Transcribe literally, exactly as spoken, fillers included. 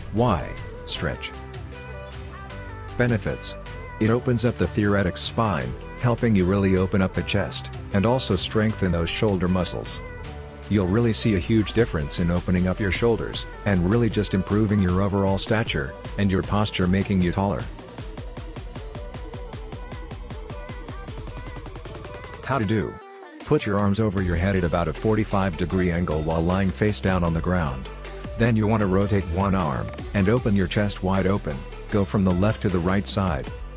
Why? Stretch. Benefits. It opens up the theoretics spine, helping you really open up the chest, and also strengthen those shoulder muscles. You'll really see a huge difference in opening up your shoulders, and really just improving your overall stature, and your posture, making you taller. How to do. Put your arms over your head at about a forty-five degree angle while lying face down on the ground. Then you want to rotate one arm, and open your chest wide open, go from the left to the right side,